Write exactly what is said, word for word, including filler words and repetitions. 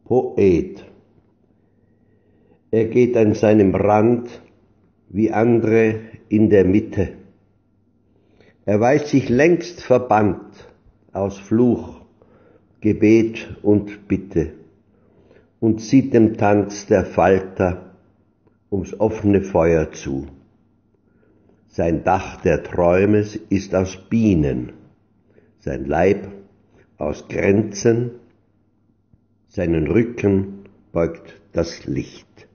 Poet. Er geht an seinem Rand wie andere in der Mitte. Er weiß sich längst verbannt aus Fluch, Gebet und Bitte und sieht dem Tanz der Falter ums offene Feuer zu. Sein Dach der Träume ist aus Bienen, sein Leib aus Grenzen, seinen Rücken beugt das Licht.